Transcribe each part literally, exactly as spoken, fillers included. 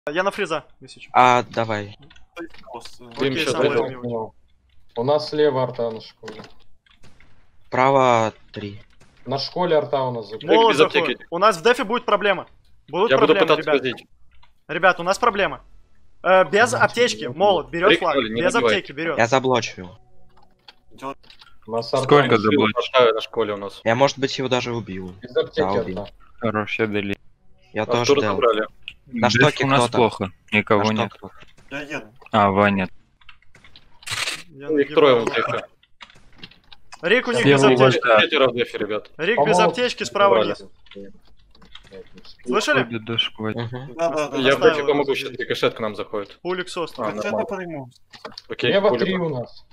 Я на фриза, если что. А, давай. Окей, сам возьми. У нас слева арта на школе. Право три. На школе арта у нас закрыта. Молот без заходит. аптеки. У нас в дефе будет проблема. Будут Я буду проблемы, пытаться ребят. возить. Ребят, у нас проблема. Э, без аптечки. Молот, берет Рик, флаг. не Без набивай. аптеки берет. Я заблочу его. У нас арта Сколько на заблочишь? На школе у нас. Я, может быть, его даже убью. Без аптеки Да, убил. арта. Хорош, я дали. Я тоже Артура дел. забрали. На Деф штоке у нас кто-то. плохо. Никого На нет. штоке. Я еду. А, Ваня. Я Ну, их трое в нагибаю. дефе. Рик у них Все без его аптечки. Да. Пятеро в дефе, ребят. Рик По без молоту аптечки справа забрали. вниз. Слышали? Ходит до школы. Мгм. Да, да, да. Я в оставил дефе его помогу, здесь. сейчас рикошет к нам заходит. Пулик с острова. А, Хотя нормально. я пойму. Окей, Лево пулик. три у нас.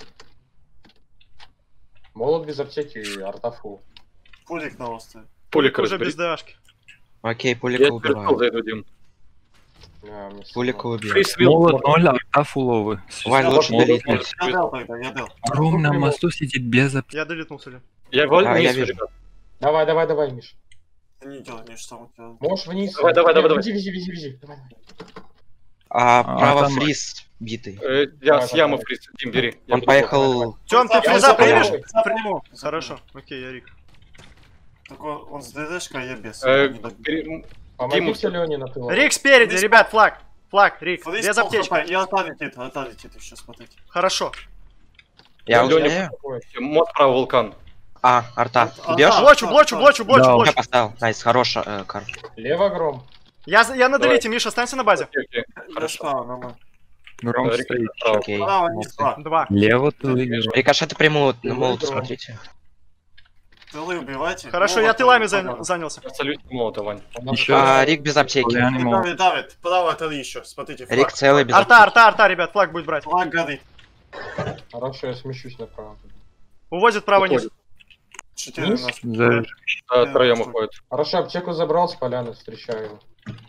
Молот без аптеки, арта фул. Пулик на острове. Пулик Уже разбери. без ДАшки. Окей, Я пулика перестал убиваю. зайду, Дим. А, мне Пулика сломал. убил. Фрис вил. Молот ноль, арта фуловый. Вань, Я лучше молот, делитнуть. Я дал тогда, я дал. Ром на мосту сидит без аптеки. Я делитнулся ли? Я валю А, я вниз, вижу. ребят. Давай, давай, давай, Миш. Ты не делай, Миш, что у тебя. Можешь вниз. Давай, давай, давай, давай. Вези, вези, вези, вези. Давай, давай. А, А, право там- фриз битый. Э, Я Давай, с ямы давай. фриз. Дим, бери. Я Он буду поехал... Тём, ты Я фриза забрал. примешь? Я приму. Хорошо. Окей, я Рик. Только он с ДДшкой, а я без. Э, Не добью. пере- Помогите Лене на тыл. Рик спереди, Здесь- ребят, флаг. Флаг, Рик, Фриз без пол аптечки. хп, И арта летит, арта летит еще, смотрите. Хорошо. Я Лёня, успею? Мод право вулкан. А, арта. А, Убьешь? да. Блочу, блочу, блочу, блочу, Да, Я блочу. поставил. Найс, хорошая э, карта. Лево гром. Я, я на Давай. делите, Миша, останься на базе. Окей, окей. Я Хорошо. справа, нормально. Ром Э, Рик стоит. справа. Окей. Справа, не молодцы. справа. Два. Лево тылы вижу. Рикошеты примут на Левый молот, дрон. смотрите. Тылы убивайте. Хорошо, Молот, я тылами молот, заня- молот. занялся. Абсолютно молота, Вань. У нас Еще А, Рик без аптеки. Я не могу. Давид, Давид, право тылы еще, смотрите. флаг. Рик целый без Арта, аптеки. арта, арта, ребят, флаг будет брать. Флаг горит. Хорошо, я смещусь направо. Увозит право низ. Уходит. Четыре Вниз? у нас. За- Да, троем уходит. Хорошо, аптеку забрал с поляны, встречаю его.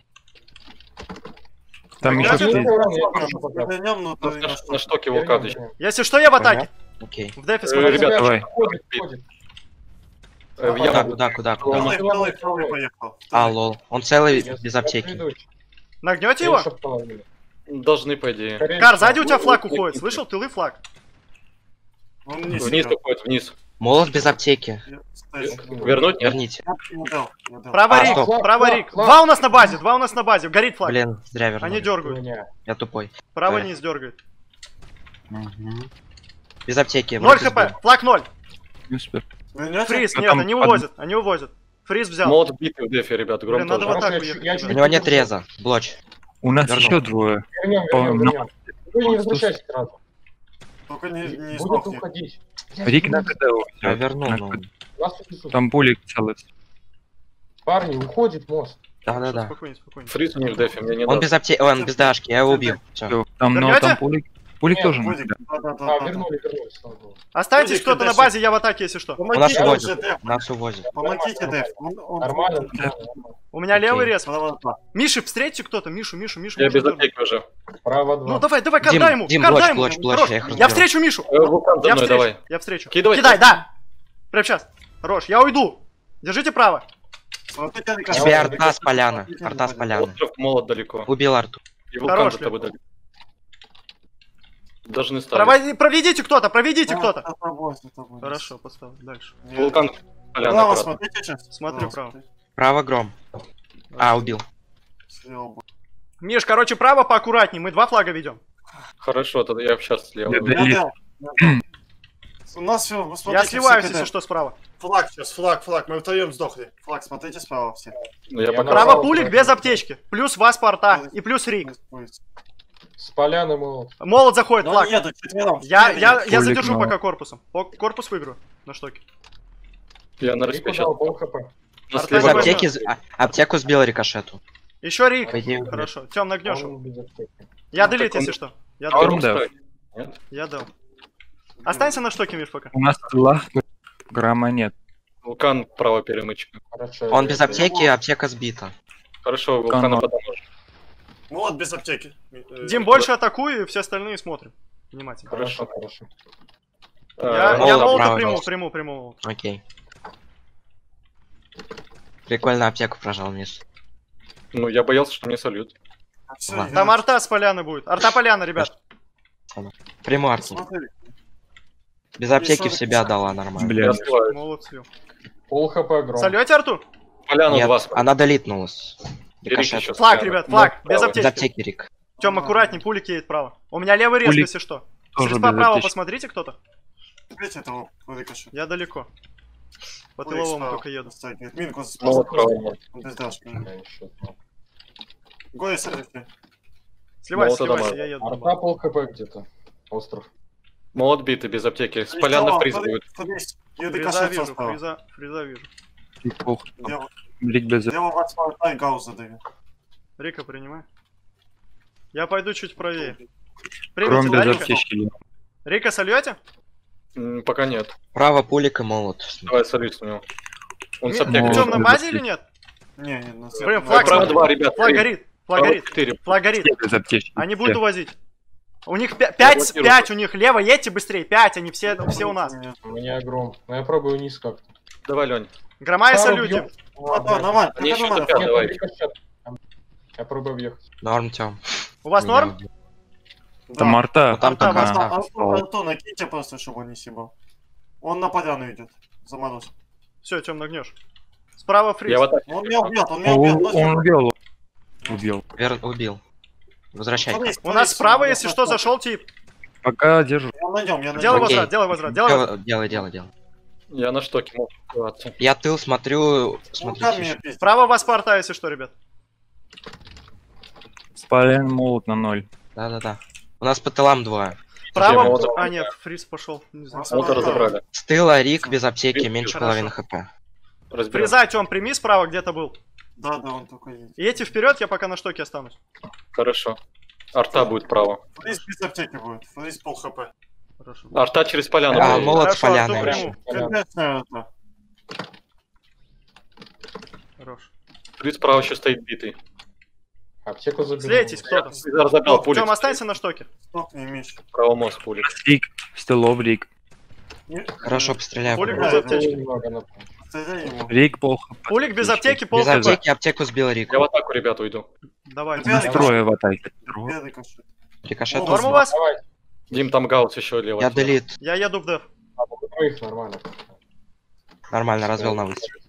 Там Так, еще давайте- стоит. Урон, я прошу пока. Вернем, но На, ты на- на штоке вулкан еще. Если что, я в атаке. Окей. В дефе Э, смотрите. ребят, давай. Ходит, ходит. Э, в Куда, яму. куда, куда, Второй, куда? второй, второй поехал. А, лол. Он целый Я- без я аптеки. приду. Нагнете его? Меньше половины. Должны, по идее. Скорее Кар, всего. сзади у тебя флаг ну, уходит. ну, Слышал? Тылы флаг. Он вниз Вниз идет. уходит, вниз. Молот без аптеки. Я стою. Вернуть? Нет? Верните. Я не дал, я дал. Право А, Рик, стоп. право Флаг, Рик. флаг. Два у нас на базе, два у нас на базе. Горит флаг. Блин, зря Они вернули. дергают. Меня. Я тупой. Право Да. низ дергает. Мгм. Без аптеки. Ноль вроде хп. сбил. Флаг ноль. Не успел. Вернете? Фриз, А нет, там они под- увозят. Они увозят. Фриз взял. Молот битый в дефе, ребят. Гром Блин, надо тоже. вот так Хорошо, я уехать, чуть- я ребят. чуть- У него нет реза. Блоч. У нас Вернул. еще двое. Вернем, О, вернем, ну. вернем. Вы не возвращайтесь сразу. Только не, не Будет сдохни. уходить. Рик на КД Я уйдет. вернул, На но... КД. Вас тут Там пулик целый. Парни, уходит мост. Да-да-да. Спокойно, спокойно. Фриз у них в дефе, мне не Он даст. без аптеки, он без дашки, я его убил. Всё. Всё, Там, но Вернёте? там пулик. Пулик Нет, тоже на Пулик, КД. да, да, да, А, да. вернули, вернули, слава богу. Останьтесь Пулик, кто-то на дальше. базе, я в атаке, если что. нас Помогите увозят. уже, Дэв. Нас увозят. Помогите, Дэв. Он- он- Нормально. Да. нормально. У меня левый Окей. рез. Право два. Миши, встретите кто-то. Мишу, Мишу, Мишу. Я Мишу без дергай. аптеки уже. Право Ну два. давай, давай, Дим, кардай ему. Дим, кардай блоч, ему. блоч, блоч, Хорош. я их Я разберу. встречу Мишу. Э, Вулкан за Я мной, встречу. давай. Я встречу. Кидывай. Кидай, да. Прям сейчас. Хорош, я уйду. Держите право. Смотрите, Рик, Тебе а- арта с поляны. Смотрите, Арта с Рик, поляны. Остров молот далеко. Убил арту. И вулкан Хорош, за тобой Лев. далеко. Должны ставить. Проводи- Проведите кто-то, проведите Да, кто-то. это тобой, это тобой. Хорошо, поставил. Дальше. Вулкан поляна Право аккуратно. смотрите сейчас. Смотрю право. смотрите. Право гром. А, убил. Слева будет. Миш, короче, право поаккуратней. Мы два флага ведем. Хорошо, тогда я сейчас слева. Я выйду. Или- Я дал, я дал. У нас все, вы Я смотрите, сливаюсь, все если КД. что, справа. Флаг сейчас, флаг, флаг, мы втроем сдохли. Флаг, смотрите справа все. Ну, я Я пока... на- Право Право пулик против. без аптечки. Плюс вас порта. И плюс Рик. С поляны молот. Молот заходит, Ну флаг. нет, четвером. Я, я, я Пулик задержу мало. пока корпусом. По- Корпус выиграю на штоке. Я на Рику респе дал сейчас. пол хп. На Арта Без слева. забрал. аптеки, з- а, аптеку сбил рикошету. Еще Рик. По идее, Хорошо. Тем, нагнешь его. Он без аптеки. Я Ну, делит, так он- если что. Я А дал. он- Гром да. ставить. Нет? Я дал. Останься на штоке, Миш, пока. У нас тыла грамма нет. Вулкан право перемычка. Хорошо. Он я- без аптеки, аптека сбита. Хорошо, вулкана Канал. подоможешь. Молот без аптеки. Э, Дим, больше атакуй, и все остальные смотрим. Внимательно. Хорошо, хорошо. Я, Э, я молот молота право приму, дал. приму, приму. молот. Окей. Прикольно аптеку прожал, Миш. Ну, я боялся, что мне сольют. Все, Ладно. Там арта с поляны будет. Арта поляна, ребят. Приму арту. Смотри. Без аптеки в Еще себя рикошет. дала нормально. Я Бля, слаю. Молот слил. Пол хп гром. Сольете арту? Поляну Нет, два. она долитнулась. И Рик Рикошет. еще Флаг, слева. ребят, флаг. Ну, Без правый. Без аптечки. аптеки, Рик. Тем, аккуратней, пулик едет право. У меня левый рез, Пулик если что. тоже Среспа без право аптечки. посмотрите кто-то. Видите этого рикошет? Я далеко. По Пулик тыловому справа только еду. стягивает. Минку Ну, вот правый. без дашки. Я еще. Гоя садите. Сливайся, Молота сливайся, дома. я еду. на Арта базу. пол хп где-то. Остров. Молот битый, без аптеки. С поляны фриз будет. И Фриза рикошет вижу, состава. фриза, фриза вижу. Рик плохо. Лево Рик без лево вас ай гаус задавит. Рика, принимай. Я пойду чуть правее. Гром Примите, да, без Рика? аптечки. Лео. Рика, сольете? М, Пока нет. Право пулик и молот. Давай солить с него. Он с Ми- аптекой. Ну, В темном без базе аптеки. или нет? Не, не, на Блин, Ой, флаг право смотри. два, ребят. Флаг три. горит, флаг Право горит, четыре. флаг горит. Все без аптечки. Они все. будут увозить. У них пя- пять, блокирую. пять у них, лево едьте быстрее, пять, они все, все у нас. У меня гром. Но я пробую вниз как-то. Давай, Лень. Грома и Пару салюте. бьём. А, да, нормально, Они это еще нормально. тупят. Нет, Давай. рикошет. Я пробую въехать. Норм, Тём. У вас норм? Там арта. Ну, там Арта, только арта. арта. Антон, Антон, накиньте просто, чтобы он не съебал. Он на поляну идет. За мороз. Все, темно гнешь. Справа фриз. Я вот так. Он меня убьет, он меня О, убьет. Он убил. Убил. Вер... Убил. Возвращай. У нас справа, если что, зашел тип. Пока держу. Я найдем, я Делай найдем. Окей. возврат, делай возврат, делай возврат. Делай, делай, делай, делай. Я на штоке мог ситуацию. Я тыл смотрю, Ну, смотрю. там меня пиздит. Справа вас по арта, если что, ребят. Спален молот на ноль. Да-да-да. У нас по тылам двое. Право... молот А, забрали. нет, фриз пошел. Не знаю. Молота разобрали. С тыла Рик без аптеки, Хорошо. меньше половины хп. Разберем. Фриза, Тём, прими справа, где-то был. Да, да, он только едет. Едьте вперед, я пока на штоке останусь. Хорошо. Арта будет право. Фриз без аптеки будет. Фриз пол хп. Хорошо. Арта через поляну. А, будет. молот с Хорошо, поляны. Артур, приму. Конечно, это. Хорош. Фриз справа еще стоит битый. Аптеку заберу. Слейтесь кто-то. Фриза разобрал пулик. Тём, останься на штоке. Сток не имеешь. Право мост пулик. Рик. Стелов Рик. Не- Хорошо, постреляю. Пулик Да, без это аптечки. Немного на- Стреляй его. Рик пол хп. Пулик без аптеки, пол Без хп. аптеки аптеку сбил Рик. Я в атаку, ребят, уйду. Давай. Ребят, Нас трое в атаке. Трое. Белый кошель. Рикошет. Норм у вас? Давай. Дим, там гаус еще лево. Я долит. Я еду в деф. А, у двоих нормально. Нормально, развел на выстрел.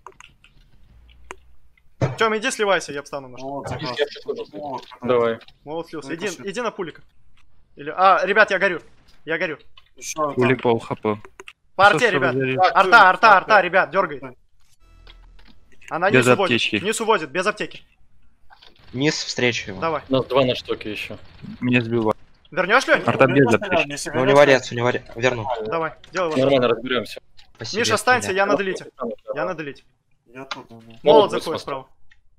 Тём, иди сливайся, я встану на штоке. Вот, Видишь, как я раз. чё-то тут- Вот, Давай. Молот слился. Ну, Иди, это всё. иди на пулика. Или... А, ребят, я горю. Я горю. Еще Пулик пол хп. По арте, ребят. Так, Арта, арта, так, арта, ребят, дергай. Она Без низ уводит. аптечки. Низ уводит, без аптеки. Низ встречу его. Давай. У нас два на штоке еще. Меня сбивают. Вернешь, Лёнь? Арта без аптечки. Ну, у него рец, у него рец. Верну. Давай, делай вот. Нормально разберемся. Спасибо. Миша, останься, я на делите. Я на делите. Я тут. да. Молот Молот заходит будет справа.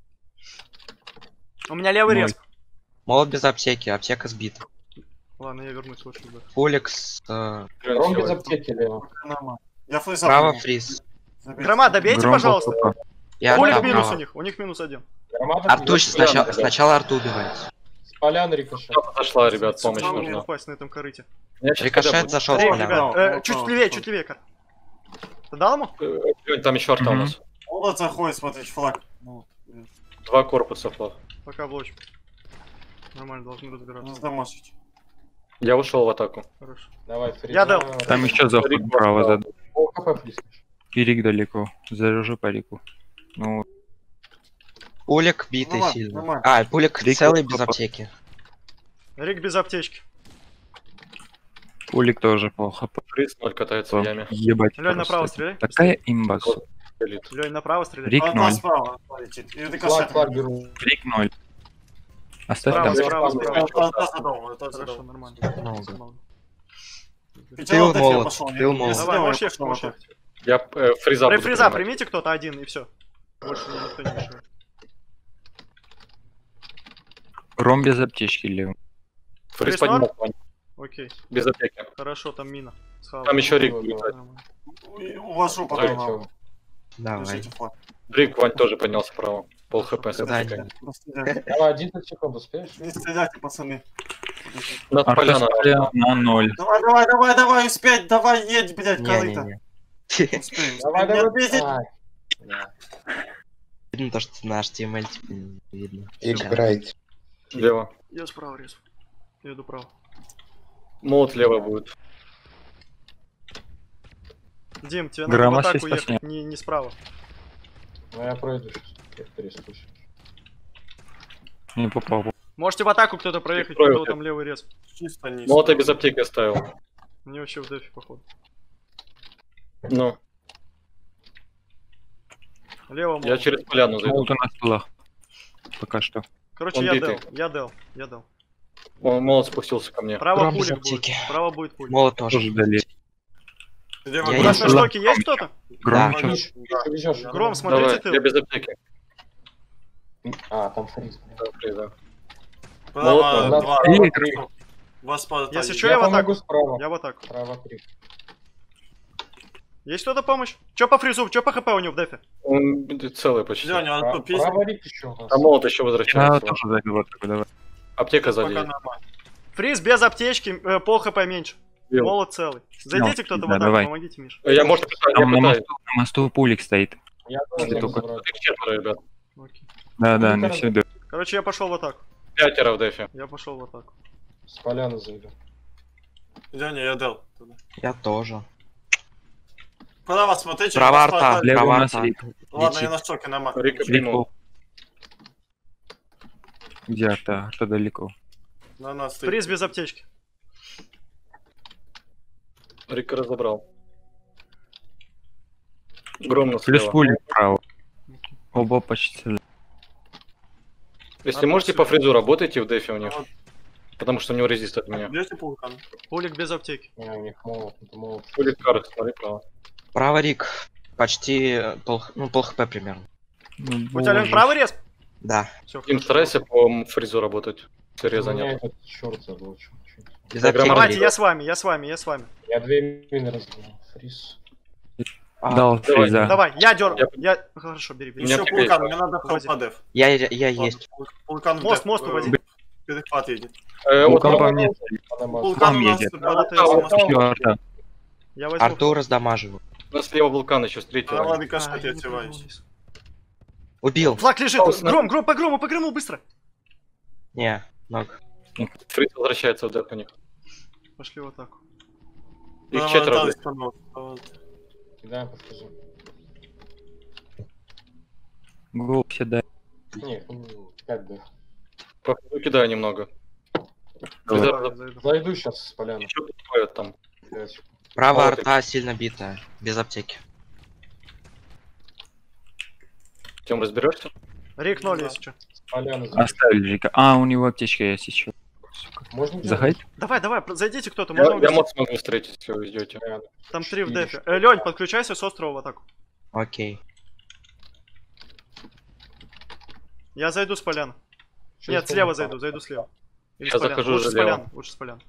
У меня левый Ноль. рез. Молот без аптеки, аптека сбита. Ладно, я вернусь лучше. Да. Пулик с... э, Ром без аптеки лево. Нормально. Я фриза. Справа приму. фриз. Забейте. Грома, добейте, Гром пол пожалуйста. хп. Я Пулик арта минус право. у них, у них минус один. Громада Арту без- сначала, ребят. сначала арту убивает. С поляны рикошет. Зашла, ребят, помощь Справа нужна. Упасть на этом корыте. У меня щас Рикошет когда зашел с Эй, поляны. ребят, Да, э, да, чуть да, левее, да. чуть левее, Кар. Ты дал ему? будет. Э, Лёнь, там еще арта у Мгм. нас. Молот заходит, смотрите, флаг. Ну, Два корпуса флаг. Пока блочек. Нормально, должны разбираться. раздамажить. Я ушел в атаку. Хорошо. Давай, фриза. Я дал. Там еще заход Рик право просто- задал. Пол хп фриз. И Рик далеко. Заряжу по Рику. Ну, Пулик битый Нормально, сильно. нормально. А, пулик Рик целый вот без попал. аптеки. Рик без аптечки. Пулик тоже пол хп. Фриз ноль катается в яме. Ебать. Лёнь, просто. направо стреляй. Такая имба. сука. Элит. Лёнь, направо стреляй. Рик Арта ноль. справа полетит. И Флаг, рикошет. флаг беру. Рик ноль. Оставь Справа, там. справа, Арта, справа. Арта задал, Арта Хорошо, задал. нормально. Много. Пятеро Тыл дефе молот, пошел, тыл не- молот. не Давай, сделай, можешь ехать, пошел можешь вот ехать. Я э, фриза При буду фриза принимать. примите кто-то один и все. Больше никто не мешает. Ром без аптечки левым. Фриз Фриз поднимал. Окей, Без аптеки. хорошо, там мина. Схавал. Там еще Рик Да, будет. Нормально. так. Увожу Давай, потом. Чё? Давай. Держите флаг. Рик, Вань тоже поднялся вправо. Пол хп с Да, аптекой. Не стреляйте. Давай, одиннадцать секунд успеешь? Не стреляйте, пацаны. Над Арта поляна. Спален на ноль. Давай, давай, давай, давай, успеть, давай, едь, блядь, корыто. Не-не-не. Успеем, Давай, успеем, не давай. отбезить. Ай. Да. Видно то, что наш тиммейт, типа, не видно. Их Сейчас. брать. Лево. Я справа резу. Я иду право. Молот лево будет. Дим, тебе надо в Грамма атаку шесть ехать, не, не справа. Ну я пройду сейчас. Я перескочу. Не попал. Можете в атаку кто-то проехать, у Пройду. кого там левый рез. Чисто низ. Молота без аптеки оставил. Мне вообще в дефе, походу. Ну, Лево я молот. через поляну зайду. Молот на столах. Пока что. Короче, Он я битый. дел, я дел, я дел. Он молот спустился ко мне. Право Гром без пулик будет, аптеки. право будет пулик. Молот тоже. Тоже дали. Где Я вы У нас на иду. штоке есть кто-то? Гром Да. чё? Миш, Миша, везёшь. Гром, смотрите Давай, тыл. я без аптеки. А, там фриз. Да, Фриза. Право, Молот, два. Или- три. Вас по Если атаке. чё, я в атаку. помогу справа. Я в атаку. Справа три. Есть кто-то помощь? Чё по фризу? Чё по хп у него в дефе? Он целый почти. Лёня, он Пра- тут пиздит. Право рик еще у нас. А молот еще Я возвращается. тоже зайду в атаку, давай. Аптека сзади. Пока есть. нормально. Фриз без аптечки, э, пол хп меньше. Бил. Молот целый. Зайдите кто-то в да, атаку, давай. помогите, Миш. Я, может, пытаюсь, я Там на пытаюсь. мосту, на мосту пулик стоит. Я Ты тоже только- забрал. Их четверо, ребят. Окей. Да, да, Ну, не всюду. Короче, я пошел в атаку. Пятеро в дефе. Я пошел в атаку. С поляны зайду. Лёня, я дел. туда. Я тоже. Право смотрите. Право вас по арта. атаке. Лево Право у нас арта. Рик. Ладно, Летит. я на штоке на мат. Рик Рик приму. пол. Где арта? Арта далеко. На нас стоит. Фриз без аптечки. Рика разобрал. Гром на Плюс слева. пулик вправо. Оба почти целы. Если можете по фризу работайте в дефе у них. Вот. Потому что у него резист от меня. Бьете пулкан? Пулик без аптеки. Не, у них молот. Это молот. Будет карт, смотри право. Право рик. Почти пол, х- ну, пол хп примерно. Ну, У тебя, Лёнь, боже. правый рез? Да. Все, Им старайся по м, фризу работать. Все реза У меня нет. этот черт заблочил. Без Диаграмма аптеки. Давайте, рик. я с вами, я с вами, я с вами. Я две мины разбил. Фриз. А, Дал давай, фриза. Давай, я дер. Я- Я... Хорошо, бери, бери. Меня Еще теперь- пулкан, мне надо Уводи. хелп деф. Я, я, я есть. Пулкан в Мост, деф, мост э, уводи. Перехват едет. Э, вот Лукан там- по мне. Пулкан Там у нас едет. работает Да, за вот мостом. Ещё арта. Я возьму. Артур раздамаживаю. у нас слева вулкан еще с третьего. Право А, рикошет, я я не отсеваюсь. прыгнул. Убил. Флаг лежит. Пауза. Гром, гром, по грому, по грому, быстро. Не, ног. Фриз возвращается в деф у них. Пошли в атаку. Их Право четверо. арта в дефе. испанул. Право арта. Да, подскажи. Гол все дай. Не, ну, пять деф. По фризу кидаю немного. Давай. Фриза Давай, зайду. Зайду сейчас с поляны. еще ходят там. Право Вот арта сильно битая. Без аптеки. Тем разберешься? Рик ноль, Да. если что. С поляны зайду. Оставили Рика. А, у него аптечка есть еще. Можно Заходи. Давай, давай, зайдите кто-то. Я, Можно я убить. мод смогу встретить, все, вы идете. делать? Там три в Видишь. дефе. Э, Лёнь, подключайся с острова в атаку. Окей. Я зайду с поляны. Через Нет, слева поляну. зайду, зайду слева. Или Я с поляны. захожу Лучше с слева. поляны, лучше с поляны.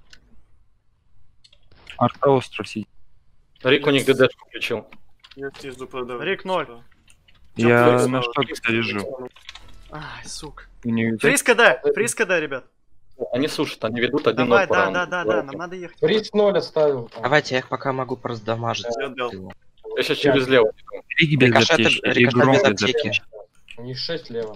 Арта остров сидит. Рик у них ДДшку включил. Я снизу продаю. Рик ноль. Я Фриз, на э, что заряжу. Ай, сука. У него Фриз КД, фриз КД, ребят. Они сушат, они ведут один Давай, ноль по да, раунду. да, да, да, нам надо ехать. Фриз ноль оставил. там. Давайте, я их пока могу раздамажить. Я дел. Я сейчас через лево. Рик без Рикошет- аптечки. И рикошет Гром без без аптеки. аптечки. У них шесть лево.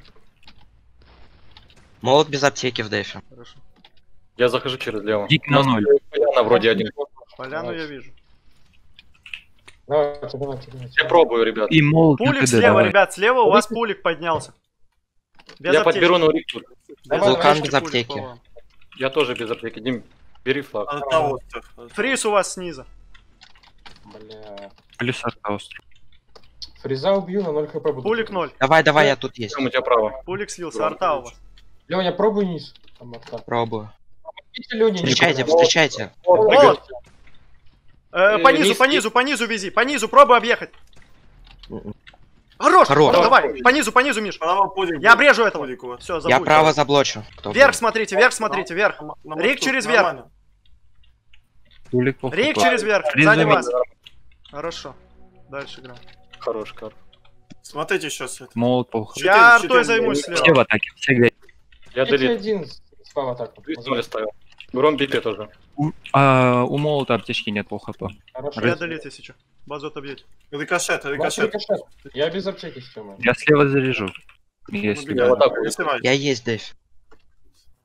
Молот без аптеки в дефе. Хорошо. Я захожу через лево. Рик на ноль. Поляна вроде один. Поляну я вижу. Давайте, давайте, давайте. Я пробую, ребят. И молот на Пулик КД, слева, давай. ребят, слева у вас пулик поднялся. Без Я аптечки. подберу, но Рик тут. Без Вулкан аптечки без пулик аптеки. по вам. Я тоже без аптеки. Дим, бери флаг. Арта остров. Фриз у вас снизу. Бля. Плюс арта остров. Фриза убью, на ноль хп буду. Пулик ноль. Давай, давай, я тут есть. Там у тебя право. Пулик слился, арта у вас. Лёня, пробуй низ. Там арта. Пробую. Идите, Лёня, низ. Встречайте, встречайте. Молот! Э, Э, по низу, низ- по низу, по низу вези. По низу, пробуй объехать. М-м. Хорош! Хорош. Давай, по низу, по низу, Миш. Право пулик. Я будет. обрежу этого. Пулик у вас. Все, забудь. Я право заблочу. Кто Вверх будет. смотрите, вверх смотрите, вверх. На- на Рик мосту через верх. нормально. Пулик похуй. Рик через верх, Фриз сзади заметил. вас. Хорошо. Дальше играем. Хорош, кар. Смотрите сейчас это. Молот похуй. Четыре, Я четыре, артой займусь четыре. слева. Все в атаке, все где. Я Идите делит. один спал атаку. Фриз ноль оставил. Гром битый тоже. У, а, у молота аптечки нет пол хп. Хорошо. Я долет, если что. Базу отобьете. Рикошет, Ваш рикошет. рикошет. Я без аптеки с Тёмой. Я слева заряжу. Если Убегаю. в атаку. Не снимай. Я есть деф.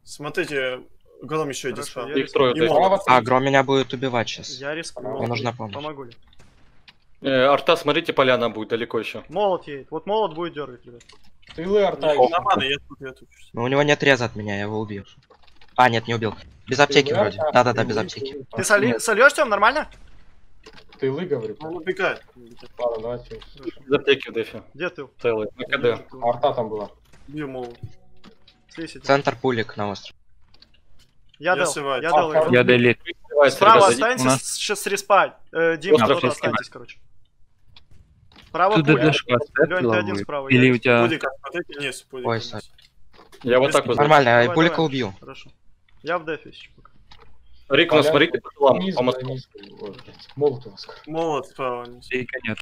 Смотрите, Гром еще иди Хорошо, справа. я Их трое. И то есть. молот. А, Гром меня будет убивать сейчас. Я рискну. Мне нужна помощь. Помогу ли? Э, Арта, смотрите, поляна будет далеко еще. Молот едет. Вот молот будет дергать, ребят. Тылы арта. Нормально, я тут, я тут. Но у него нет реза от меня, я его убью. А, нет, не убил. Без аптеки Тылы вроде. арта. Да-да-да, без Тылы, аптеки. тылы. Ты соли... сольешь, Тём, нормально? Тылы, говорю. Он убегает. Ладно, давайте. Без аптеки в дефе. Где ты? Целый. На КД. Арта там была. Бью молот. Слизь, иди. Центр пулик на остров. Я Я дал. сливаю. Я дал. А, игру. Я делит. Сливается, Справа ребята, останьтесь, у нас- сейчас с респа. Э, Дим, Остров кто-то есть, останьтесь, короче. Справа Туда пуля. дашка Лёнь, ты оставила один будет. справа. Или я- у тебя... Пудика, смотрите, вниз. Пудика Ой, вниз. сори. Я вот так вот. Нормально, я Давай, пулика давай. убью. Хорошо. Я в дефе сейчас пока. Рик, ну смотрите, по тылам, Низ, по да, мосту. низ. Ой, блядь, молот у вас. Молот справа вниз. Сейка нет.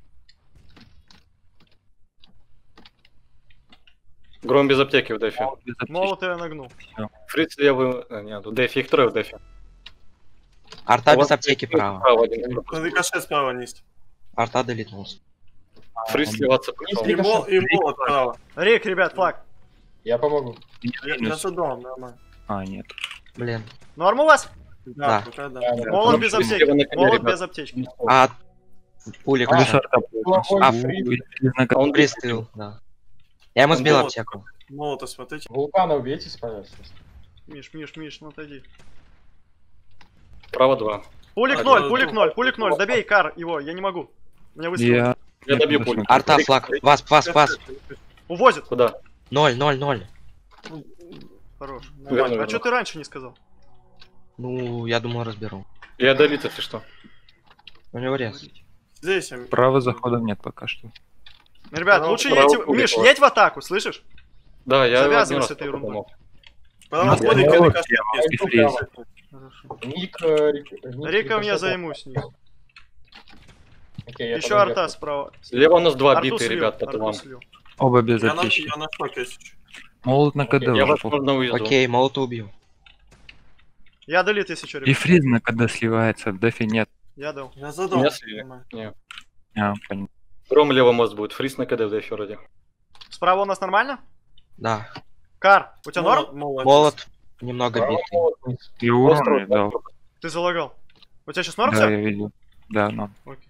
Гром без аптеки в дефе. Без аптечки. Молот я нагнул. Фриц левый... а, нет, в дефе, их трое в дефе. Арта У вас без аптеки справа право. один. Рикошет справа вниз. Арта долетнулся. Фриц сливаться пришел. И, мол, и молот справа. Рик, ребят, флаг. Я помогу. Я, я за дом, нормально. А, нет. Блин. Норм у вас? Да, Да. пока да. Да, да. Молот Ну, без слева на аптечки. коне, Молот ребят. без аптечки. А, пулик. А, Плюс уже. арта плохой А, фриз. А он Пристрел, да. Я ему сбил Молот. аптеку. Молота смотрите. Вулкана убейте, пожалуйста. Миш, Миш, Миш, ну отойди. Право два. Пулик А, ноль, да, пулик да. ноль, пулик ноль. Добей кар его, я не могу. Меня выстрелили. Я... Я добью не пулю. посмотрю. Арта, флаг. Вас, вас, вас. Увозит. Куда? Ноль, ноль, ноль. Хорош. Верно, А верно. что ты раньше не сказал? Ну, я думал, разберу. Я долит, если что. У него рез. Здесь я... Право заходов нет пока что. Ребят, Право- лучше право едь... пулик, Миш, вот. едь в атаку, слышишь? Да, я Завязывай один с раз этой ерундой. подумал. Право Я пудика, молот, рикошет я есть. и фриз. Хорошо. Ник, э, Рик- Ник Риком я рикошета. займусь. Ник. Окей, я Еще тогда арта готов. справа. Слева у нас два Арту битые, слил, ребят, по Арту тылам. слил. Оба без Я на, аптечки. я на шоке сейчас. Молот на КД Я уже. вас, похуй. можно, увезу. Окей, молота убью. Я долит, если что, И ребят. фриз на КД сливается, в дефе нет. Я дал. Я за дом. Меня слили. Нормально. Не. А, понятно. Гром левый мост будет. Фриз на КД в дефе вроде. Справа у нас нормально? Да. Кар, у тебя норм? Молот. Молот немного Право, битый. молот вниз. И урон Остров, я дал. Ты залагал. У тебя сейчас норм Да, всё? я видел. Да, но. Окей.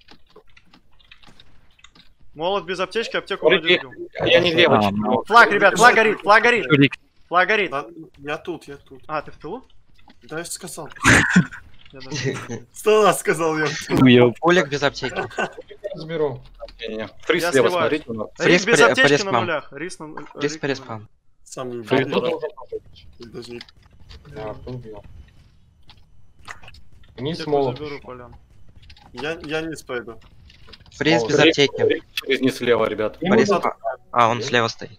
Молот без аптечки, аптеку Рик, вроде Рик, сбил. Я не левый. А, чуть ну. левый. Флаг, ребят, флаг горит, флаг горит. Рик, Флаг горит. Да, я тут, я тут. А, ты в тылу? Да, я же сказал. Я даже- Сто раз сказал я. уел. Пулик без аптеки. Разберу. Не-не. Фриз Я слева, сливаюсь. смотрите. у нас. Фриз Рик без по- по аптечки на респам. нулях. Рис на... Рис Рик по на респам. Сам Фриз любил. должен быть. Даже не... Да, Арту убил. нулях. Низ Аптеку молот. заберу, полян. Я, я не пойду. Фриз Молот. без аптеки. Рик через не слева, ребят. Ему По респам. надо- А, он слева стоит.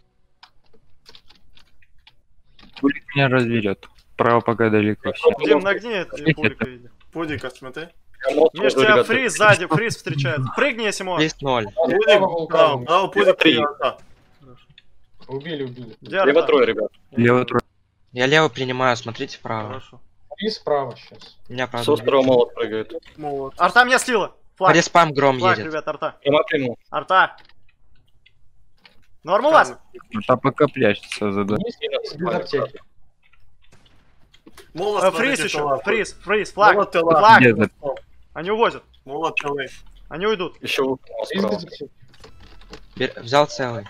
Пулик меня разведет. Право пока далеко. Все. Дим, нагни это Нет, пулика иди. Пудика, смотри. Я мост Миш, везу, тебя ребят. фриз сзади, фриз встречает. Прыгни, если можешь. Фриз ноль. Право, Пудик, вулкан. браво, браво, пудик, Три. и арта. Убили, убили. Где Лево арта? трое, ребят. Лево трое. Я лево принимаю, смотрите вправо. Хорошо. И справа сейчас. У меня С правда. острова молот прыгает. Молот. Арта меня слила. По Флаг, респам гром флаг, едет. ребят, арта. Прямо приму. Арта. Норм у вас? Ну, там пока прячется за да. Низ без аптеки. Молот, Э, смотрите, Фриз еще, тела. фриз, фриз, флаг, Молот, тела. флаг. Где за- Они увозят, Молот, тела. они уйдут. Еще вулкан Фриз справа. без аптеки. Бер- Взял целый.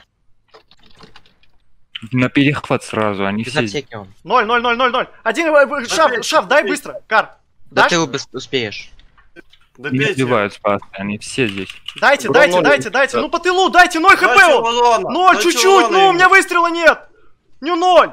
На перехват сразу, они Без все... аптеки он. Ноль, ноль, ноль, ноль, ноль. Один, э, э, шаф, Опять, шаф, дай опять. быстро. Кар, Да дашь? ты убыс- успеешь. Да Не бейте. сбивают спас, они все здесь. Дайте, Гром дайте, ноль, дайте, ребят. дайте. Ну по тылу, дайте, ноль хп Дайте он. урона, Ноль, дайте чуть-чуть, урона ну у ему. меня выстрела нет. Не ноль.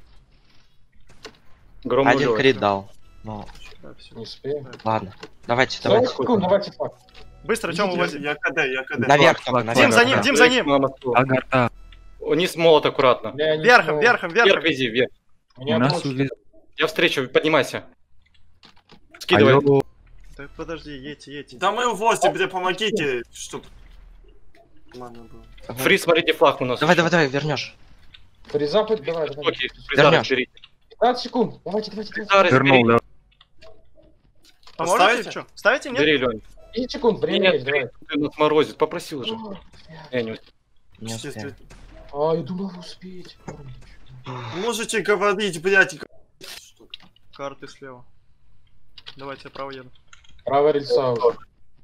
Гром Один нулевой. крит дал. Ну, Да, всё. Не успеем. ладно. Давайте, сорок давайте. секунд, давайте флаг. Быстро, чем Я, увози? я КД, я КД. Наверх Флаг, только, флаг, наверх. Дим, за ним, да. Дим, за ним. На мосту. Агарта. Вниз молот аккуратно. Я не Верхом, смог. верхом, Вверх верхом. вези, вверх. Меня У нас больше. увез... Я встречу, поднимайся. Скидывай. Алло. Так подожди, едьте, едьте. Да мы увозим, где помогите, чтоб... Ладно было. Фриз, смотрите, флаг у нас. Давай, давай, давай, вернешь. Фриза, давай, давай. Окей, фриза Вернешь. разберите. пятнадцать секунд. Давайте, давайте, давайте. Фриза Вернул, разберите. да. Поможете Ставите? или что? Ставите, нет? Бери, Лёнь. десять секунд, время Нет, есть, давай. ты нас морозит, попросил же. О, Я не успел. Не успею. Естественно. А, я думал, вы успеете. Можете говорить, блядь. и- Карты слева. Давайте, я право еду. Право рельса уже.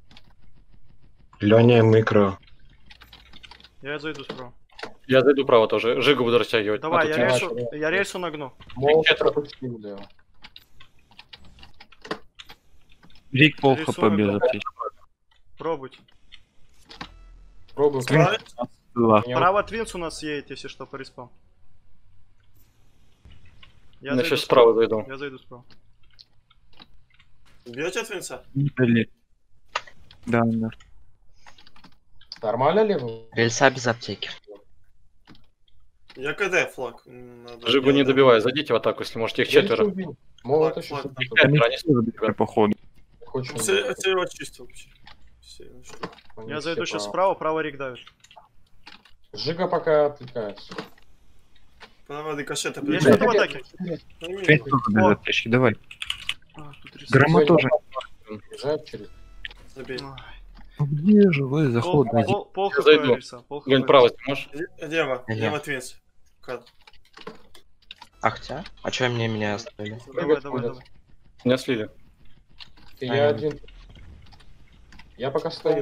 Леня, микро. Я зайду справа. Я зайду право тоже. Жигу буду растягивать. Давай, А я тут рельс- рельсу, давай. я рельсу нагну. Молот четверо. пропустил, да. Рик пол хп Рисунок, без да. аптечки. Пробуйте. Пробую. Справиться? Да. Я- Право Твинс у нас едет, если что, по респам. Я Я зайду сейчас справа зайду. Я зайду справа. Бьете Твинса? Блин. Да, да. Нормально левый? Рельса без аптеки. Я КД флаг. Надо Жигу не делать. добивай. Зайдите в атаку, если можете. Их четверо. Молот Флаг, еще флаг. сюда. Их пятеро, они Они походу. Хочешь, Ну, Все все его чисто вообще. Все, ну что. они Я зайду все сейчас право. справа, право Рик давит. Жига пока отвлекается. Право рикошета. Есть Да. кто в атаке? Твинс тоже без О. аптечки, давай. А, тут рисунок. Грома тоже. Бежать через. Забей. Ой. Ну где же вы, Пол, заход дайте. пол, пол Я хп зайду. рельса, пол хп Глянь, рельса. право сможешь? Лево, Я. лево Твинс. Кад. Ахтя? А чё меня меня оставили? Давай, давай, давай. Меня слили. Ты А, я я- один. Я пока стою.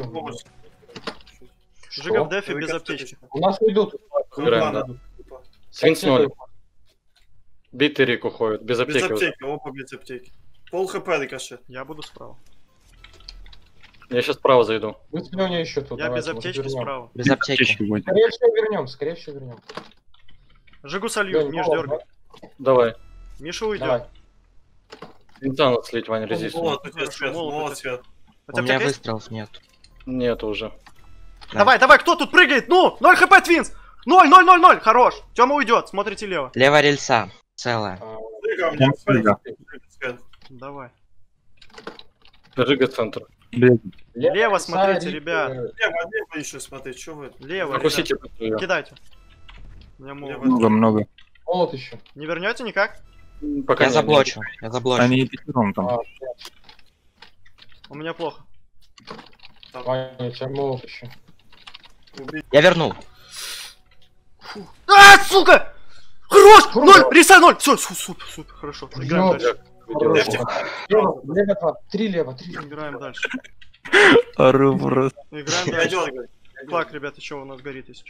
Жига в Что? дефе без аптечки. У нас уйдут. Играем, да. Свинс ноль. Битый Рик уходит. Без Без аптеки. уже. аптеки, оба без аптеки. Пол хп рикошет. Я буду справа. Я сейчас справа зайду. Мы с Леней еще тут. Я без давайте, может, аптечки вернем. справа. Без аптеки. будет. Скорее всего вернем, скорее всего вернем. Жигу солью, Лёнь, Миш молот, дергай. Давай. Миша уйдет. Давай. Свинца надо слить, Ваня, резист. Молот у тебя Хорошо, свет, молот молот это- свет. У У тебя меня аптека есть? выстрелов нет. Нет уже. Да. Давай, давай, кто тут прыгает? Ну, ноль хп Твинс! ноль, ноль, ноль, ноль, хорош. Тёма уйдет, смотрите лево. Левая рельса. Целая. А, Жига у меня Там свет. Жига. Жига свет. Давай. Жига центр. Блин, Лево Рик, смотрите, Рик, ребят. э, Лево, лево еще смотри, что вы? Лево, Закусите. ребят. Кидайте. У меня Лево. молот. много-много. Молот еще. Не вернете никак? Пока Я не- заблочу. Я заблочу. Они пятером там. А, У меня плохо. Ваня, у тебя молот еще. Убить. Я вернул. А, сука! Хорош! Ноль! Риса ноль! Все, супер, супер, хорошо. Играем Ёп. дальше. Левчик. Лево, лево два. Три лево, три лево. Играем дальше. Ору просто. Играем Я дальше. дергаю. Флаг, ребята, что у нас горит, если что.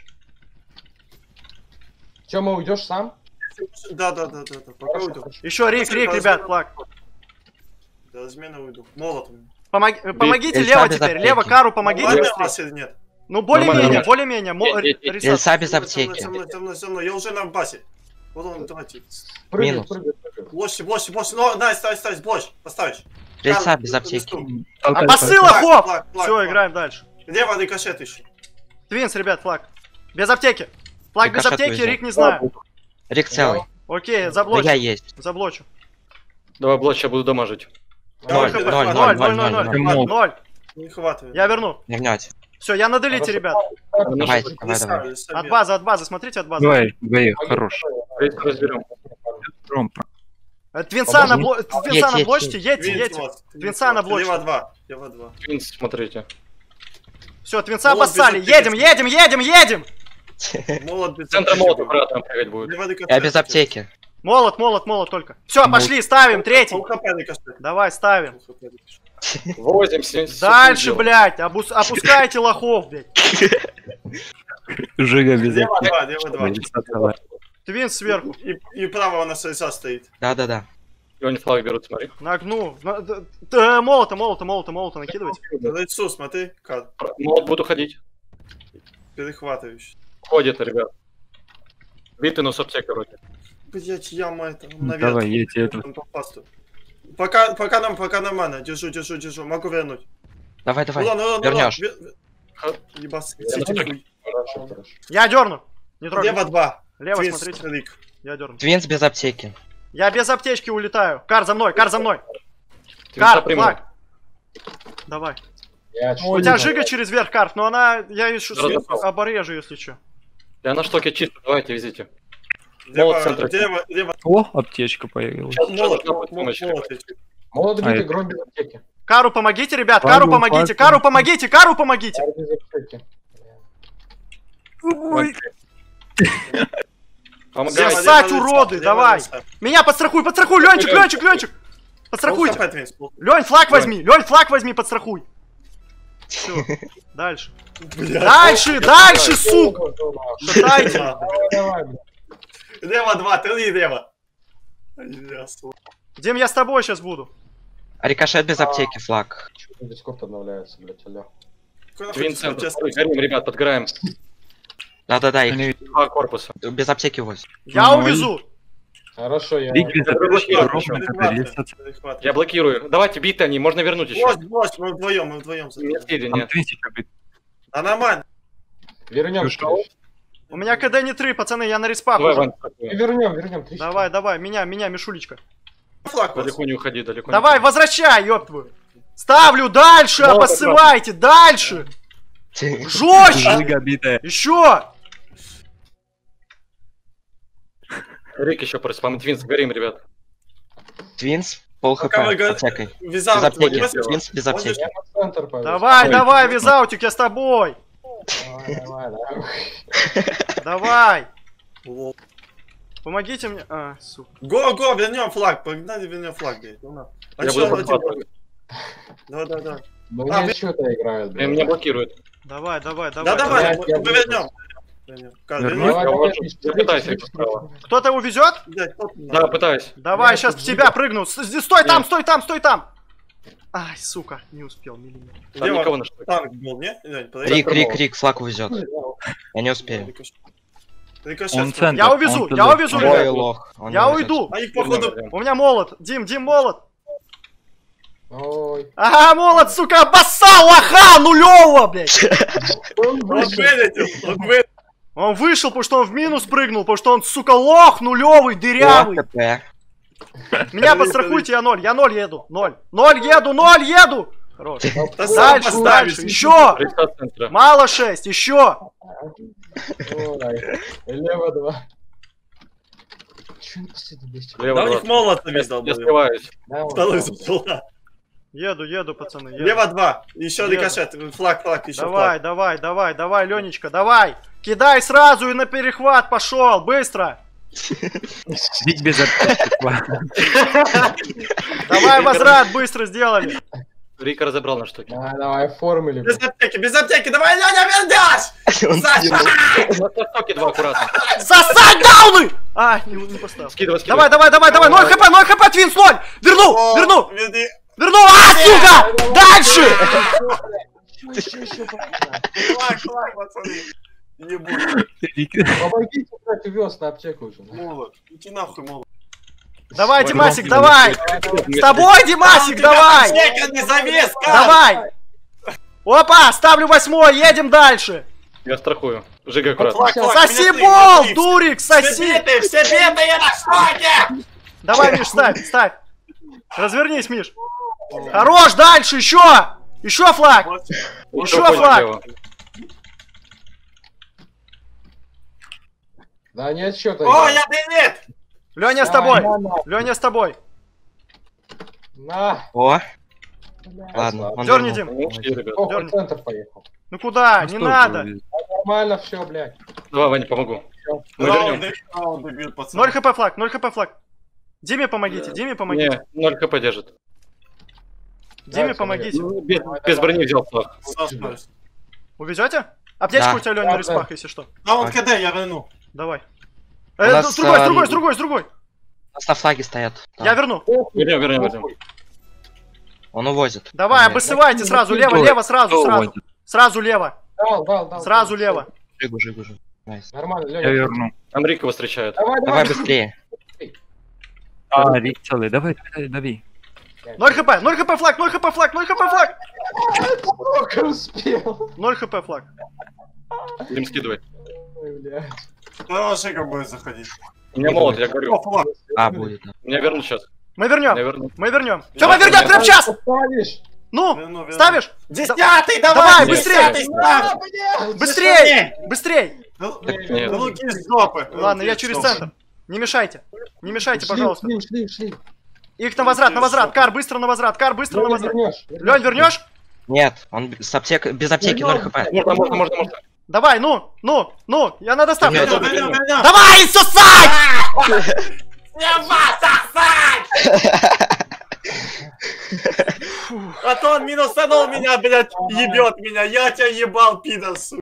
Тёма, уйдешь сам? Да, да, да, да, да. Пока Хорошо, уйду. хорошо. Еще Рик, Рик, ребят, флаг. До размена уйду. Молот у меня. Помоги- э, Помогите Рельса лево без теперь, аптеки. лево, Кару помогите Нормально быстрее. вас или нет? Ну, более-менее, Нормально. более-менее. Мо- Нет, нет, нет. Риса. Рельса без Со мной, аптеки. со мной, со мной, со мной. Я уже на басе. Вот он, давайте. Прыгай, Минус. прыгай, прыгай. Блочь, блочь, блочь. Ну, дай, ставь, ставь, блочь. Поставишь. Рельса Кар- без на аптеки. стул. А посыла, Флаг, хоп! флаг, флаг, Все, флаг. играем дальше. Лево рикошет еще. Твинс, ребят, флаг. Без аптеки. Флаг без Рикошет аптеки, вывезем. Рик не знаю. Рик целый. Окей, Да я заблочу. есть. Заблочу. Давай блочь, я буду дамажить. Ноль, Давай, ноль, давай, ноль, Ноль, ноль, ноль, ноль, ноль, ноль. ноль. Ноль. Не хватает. Я верну. Вернете. Все, я на делите, ребят. Давайте, давай, Лиса, давай. лиса, От бед. базы, от базы, смотрите от базы. Давай, двоих, хорош. Разберем. Ром, Э, Твинса на, Подожди. бло... Твинса Едь, на едь, блочке, едьте, Твинс едьте. вот, Твинса на вот. блочке. Лево два. Лево два. Твинс, смотрите. Все, Твинса Молот обоссали. без Едем, аптеки. едем, едем, едем. Молот без Центр аптеки молота был. обратно прыгать будет. Лево рикошет. Я без аптеки. Молот, молот, молот только. Все, пошли, ставим, третий. Пол хп рикошет. Давай, ставим. Пол хп рикошет. Возим, с- Дальше, с- блядь, обус- опускайте лохов, блядь. Жига без Лево аптеки. два, лево два. Рельса целая. Твинс сверху. И, и право у нас рельса стоит. Да-да-да. Лёнь флаг берут, смотри. Нагну. На- д- д- Молота, молота, молота, молота накидывать. На рельсу смотри, как Молот буду ходить. перехватывающий. Ходит, ребят. Битый, но с аптекой вроде. Блять, яма это, Ну, наверх. давай, едь, это. Там попасту. Пока, пока нам, пока нормально. Держу, держу, держу. Могу вернуть. Давай, давай. Ну ладно, ну ладно, вернешь. ну ладно. Ве- Ебать, Я сети на хуй. Хорошо, хорошо. Я дерну. Не трогай. Лево два. Лево, Твинс, смотрите. Рик. Я дерну. Твинс без аптеки. Я без аптечки улетаю. Кар за мной, кар за мной. Твинса Кар, приму. флаг. Давай. Я У тебя жига через верх, Карт, но она... Я еще Разобрал. обрежу, если что. Я на штоке чисто, давайте везите. Молот в Лево, центре. лево, лево. О, аптечка появилась. Молот, Сейчас молот, на помощь, молот. Молот А, битый, это- гром без аптеки. Кару помогите, ребят, Павел, Кару помогите, Павел. Кару помогите, Кару помогите. Кар без аптеки. Помогай. Здесь ссать, уроды, давай. Меня подстрахуй, подстрахуй, Ленчик, Ленчик, Ленчик. Подстрахуйте. Лень, флаг возьми, Лень, флаг возьми, подстрахуй. Все, дальше. Дальше, дальше, сука. Шатайте. Давай, давай, блядь. Лево два, ты лево. Дим, я с тобой сейчас буду. Рикошет без аптеки, флаг. Чё-то Дискорд обновляется, блядь, алло. Твин центр. Горим, ребят, подгораем. Да-да-да, их Они Два корпуса. без аптеки возят. Я Ну, увезу. Хорошо, я... Рик без аптечки, Я ровно это резаться. Я блокирую. Давайте, биты они, можно вернуть еще. Вось, вось, мы вдвоем, мы вдвоем. Нет, или Там нет. Твинсик бит. А нормально. Вернем, Слушай, У меня КД не три, пацаны, я на респах Давай, уже. Вань, Вернем, вернем. три Давай, давай, меня, меня, Мишулечка. Флаг вас. далеко не уходи, далеко Давай, не возвращай, ёб твою. Ставлю дальше, Ну, обоссывайте, дальше. Жестче. Жига битая. Еще. уходи. Рик еще просто, по-моему, Твинс, горим, ребят. Твинс, пол хп Пока мы го- аптекой. Вязал, Без аптеки. возьми. Твинс без Можешь- аптеки. Я на центр повез. Давай, Ой, давай, ты- визаутик, я с тобой. Давай, давай, давай. Давай. Лол. Помогите мне. А, сука. Го, го, вернем флаг, погнали, вернем флаг, блядь. Ну, на. А Я чё, буду давайте- подхватывать. Давай, давай, давай. Ну, А, меня вы- что-то играют, Э, блядь. Меня блокируют. Давай, давай, Да, давай. давай, я- мы я мы буду- вернем. Вернем. Как, Вернем? вернем? Давай, Я давай, вожу. быстрее, Я пытаюсь, быстрее, Рик, справа. быстрее. Кто-то увезет? Блядь, кто тут Да, надо? пытаюсь. Давай, Я сейчас тут в тебя жду. прыгну. С- с- Стой там, Нет. стой там, стой там. Ай, сука, не успел, миллиметр. Там Лево, никого на штуке. танк был, не? Лень, подойди. Рик, Рик, Рик, флаг увезет. Ну, Я не успею. Рикошет. Рикошет. Он центр. Я увезу, он я туда. увезу, Он- ребят. Ой, лох. он Я не увезет. уйду. А их, походу, Вернем. У меня молот. Дим, Дим, молот. Ой. Ага, молот, сука, обоссал лоха нулевого, блядь. Он Он вышел. вылетел, он вылетел. Он вышел, потому что он в минус прыгнул, потому что он, сука, лох нулевый, дырявый. О, ТП. Меня подстрахуйте, я ноль, я ноль еду, ноль. Ноль еду, ноль еду. Хорош. Да сам Дальше, поставишь. дальше, еще. Рестарт центра. Мало шесть, еще. Ой. Лево два. Чё не последний месте? Лево Да у них два. молот Я весь долбоёб. сливаюсь. Да, он Второй там. зашла. Еду, еду, пацаны, еду. Лево два. Еще Еду. рикошет. Флаг, флаг, еще Давай, флаг. давай, давай, давай, Ленечка, давай. Кидай сразу и на перехват пошел, быстро. Рик без аптечки. Давай возврат быстро сделали. Рик разобрал на штуке. Давай, давай, оформили. Без блядь. аптеки, без аптеки. Давай, Леня, вернешь! Он Саша! На стоке два аккуратно. Засать дауны! А, не, не поставил. Скидывай, Давай, скидывай. давай, давай, давай, ноль хп, ноль хп, Твинс, ноль! Верну, О, верну, верни. верну, а, сука! Дальше! Ещё, ещё, пацаны. Флаг, флаг, пацаны. Не буду. Рик. Помогите, блядь, увез на аптеку уже. Молот. Иди нахуй, молот. Давай, Ой, Димасик, Ром, давай! Давай, давай. С тобой, Димасик, давай! Чеканный завес, как? Давай! Опа, ставлю восьмой, едем дальше! Я страхую. Жига аккуратно. Флаг, флаг, Соси меня три, бол, меня три. дурик, Все соси! биты, все биты, я на шоке! Давай, Миш, ставь, ставь! Развернись, Миш! Хорош, дальше, еще! Еще флаг! Еще Понял, флаг! Лево. Да нет, что-то. О, я нет! Леня с тобой! Леня с тобой! На. О, Блядь. ладно. он Дерни, вернул. Дим! Ушли, ребят. О, Дёрни. в центр поехал. Ну куда? Ну Не что надо! же, Нормально все, блядь. Давай, Ваня, помогу. Мы вернем. Раунды, раунды бьют, пацаны. Ноль хп флаг, ноль хп флаг. Диме помогите, Диме помогите. Не, ноль хп держит. Диме Давайте, помогите. Ну, Без, без брони взял флаг. Саша, Увезете? Аптечку Да. у тебя, Леня, Да, на респах, если что. А он КД, я верну. Давай. У Э, нас, с другой, с а, другой, с другой, с другой. У нас на флаге стоят. Да. Я верну. Вернем, вернем, вернем. Он увозит. Давай, Нет. обоссывайте сразу, лево, Кто- лево, сразу, кто сразу. уводит? Сразу лево, Дал, дал, дал. сразу дал, лево. Жигу, жигу, жигу. Найс. Нормально, Я Леня. верну. Там Рик его встречает. Давай, Давай давай. быстрее. А, Рик целый. Давай, давай, дави. Ноль хп, ноль хп флаг, ноль хп флаг, ноль хп флаг. Только успел. Ноль хп флаг. Будем скидывать. Ой, блядь. Хороший как будет заходить. У меня молот, я говорю. О, флаг. А, будет. Да. Меня вернут сейчас. Мы Меня вернем, вернут. мы вернем. Я Тёма вернет верну. прямо сейчас! Ставишь. Ну, Верну, верну. ставишь? Десятый, Давай, давай! быстрее! Десятый, ставь! Быстрей! Быстрей! Ну, Нет. ну, руки из жопы. Ладно, я Руки из через жопы. центр. Не мешайте. Не мешайте, Ушли, пожалуйста. Ушли, ушли, ушли. Их на возврат, на возврат. Кар, быстро на возврат. Кар, быстро на Леня, возврат. вернешь. Лень, вернешь? Нет, он с аптек... без аптеки ноль хп. Можно, можно, можно, можно. Давай, ну, ну, ну, я на доставку. Нет, Гоня, гоня, гоня! Давай, сосать! А то он минусанул меня, блядь, ебет меня. Я тебя ебал, пидор, сука.